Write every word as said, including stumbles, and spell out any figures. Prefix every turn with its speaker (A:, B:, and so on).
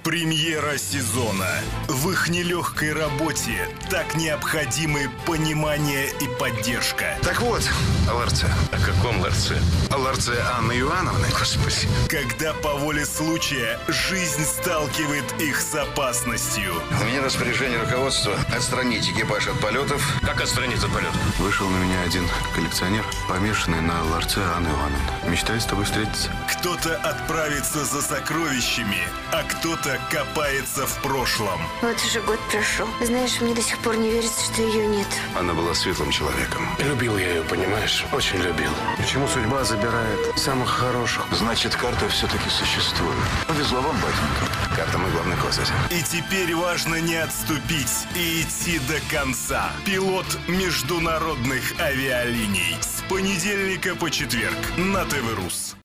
A: Премьера сезона. В их нелегкой работе так необходимы понимание и поддержка.
B: Так вот, о ларце.
C: О каком ларце?
B: О ларце Анны Иоанновны.
C: Господи.
A: Когда по воле случая жизнь сталкивает их с опасностью.
B: У меня распоряжение руководства отстранить экипаж от полетов.
C: Как отстранить от полета?
D: Вышел на меня один коллекционер, помешанный на ларце Анны Иоанновны. Мечтает с тобой встретиться.
A: Кто-то отправится за сокровищами, а кто-то копается в прошлом.
E: Вот уже год прошел. Знаешь, мне до сих пор не верится, что ее нет.
B: Она была светлым человеком.
C: Любил я ее, понимаешь? Очень любил.
D: Почему судьба забирает самых хороших?
B: Значит, карта все-таки существует. Повезло вам, батенька. Карта мой главный козырь.
A: И теперь важно не отступить и идти до конца. Пилот международных авиалиний. С понедельника по четверг на ТВ Рус.